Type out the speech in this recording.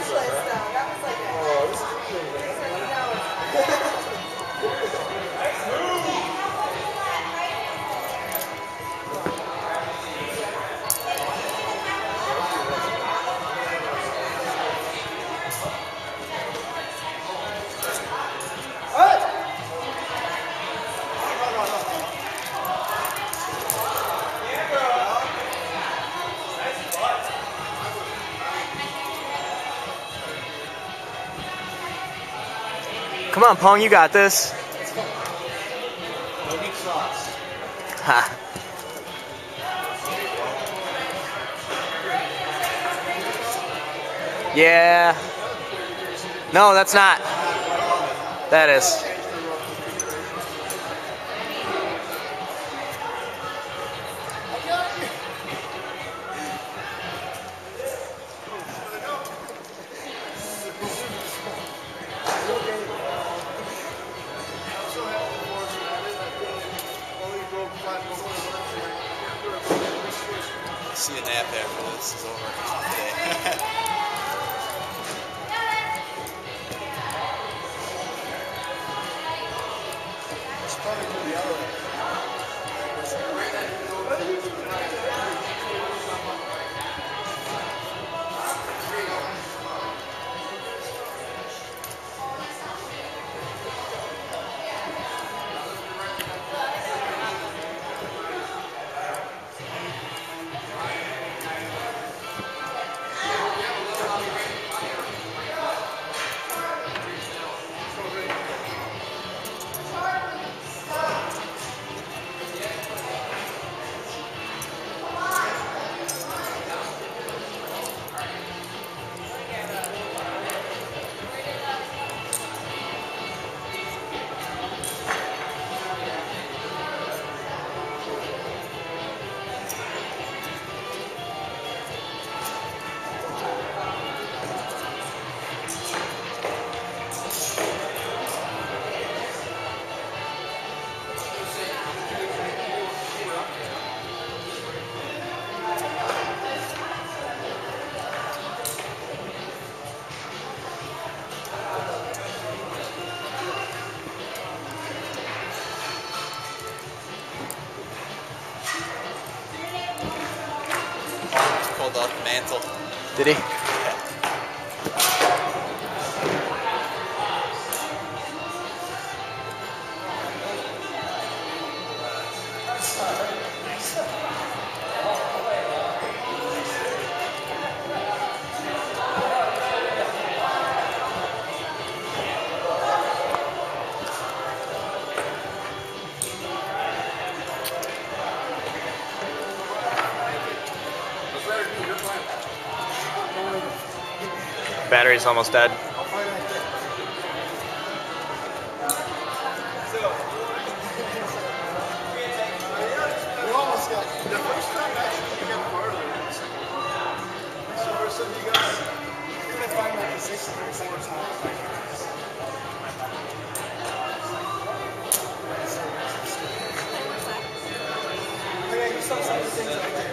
wish list though. That was like a... Oh, this is Come on, Pong, you got this. Ha. Yeah. No, that's not. That is. See a nap after this is over. It's probably going to be other way. Pulled off the mantle. Did he? Battery's almost dead. Okay, you saw some of the things I did.